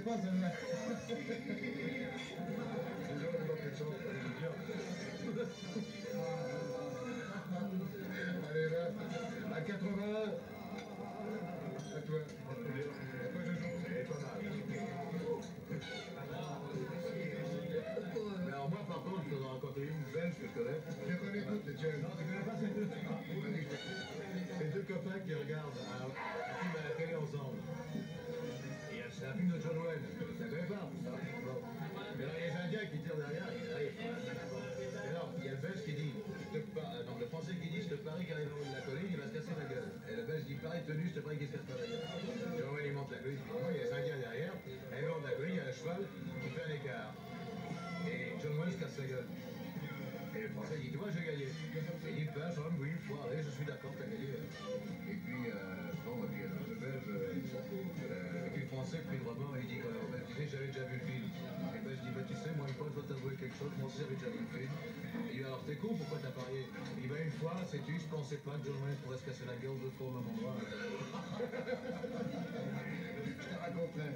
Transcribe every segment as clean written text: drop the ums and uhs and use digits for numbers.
pas celle-là. Allez, va. À 80. À toi. Alors moi par contre, je te raconter une belge que je connais. Je connais toutes les jeunes. Non, tu connais pas ces deux. C'est deux copains qui regardent un film à la télé ensemble. C'est un film de John Wayne. Ça ne connaît pas. Ça. Bon. Mais alors il y a les Indiens qui tirent derrière. Et alors il y a le belge qui dit, non, le français qui dit, je te parie qu'à l'arrivée de la colline, il va se casser la gueule. Et le belge dit, pareil tenue, je te parie qu'il se casse pas la gueule. John Wayne il monte la colline. Il y a les Indiens derrière. Et le long de la colline, il y a un cheval qui fait un écart. Et John Wayne se casse la gueule. Et le français dit, tu vois, j'ai gagné. Et il dit, ben, John, oui, une fois, allez, je suis d'accord, t'as gagné. Et puis, bon, et puis, alors, le belge, et puis le français, puis le rebord, il dit, ben, tu sais, j'avais déjà vu le film. Et ben, je dis, ben, tu sais, moi, une fois, je dois t'avouer quelque chose, moi aussi, j'avais déjà vu le film. Et il dit, alors, t'es con, pourquoi t'as parié? Il dit, ben, une fois, sais-tu, je pensais pas que John Wayne pourrait se casser la gueule deux fois au même endroit. Je te raconterai.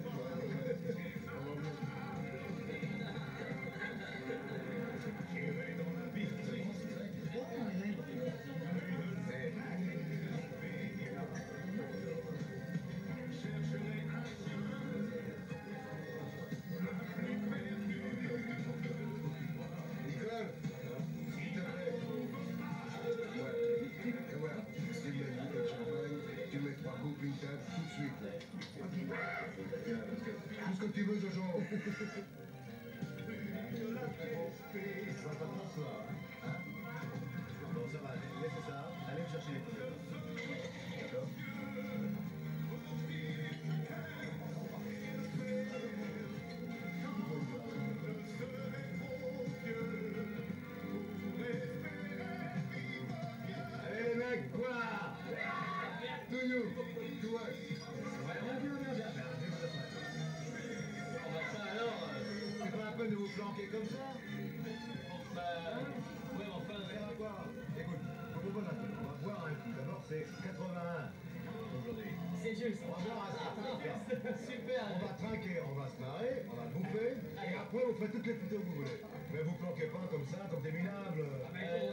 Nicole, s'il te plaît. Ouais. Et voilà, tu mets une bouteille de champagne, tu mets 3 coupes, une table, tout de suite. Tout ce que tu veux, Jojo. Ça va pas trop ce soir, hein? Bon, ça va, laissez ça, allez me chercher les photos. D'accord? Allez les mecs, quoi? To you, to us. Ouais, bien. Ça alors, c'est pas la peine de vous planquer comme ça? Ouais, enfin, ça va quoi? Écoute, je vous propose un truc, on va boire un coup. D'abord, c'est 81 aujourd'hui. C'est juste. On va boire un coup. Super. On va trinquer, on va se marrer, on va bouffer, et après vous faites toutes les photos que vous voulez. Mais vous planquez pas comme ça, comme des minables.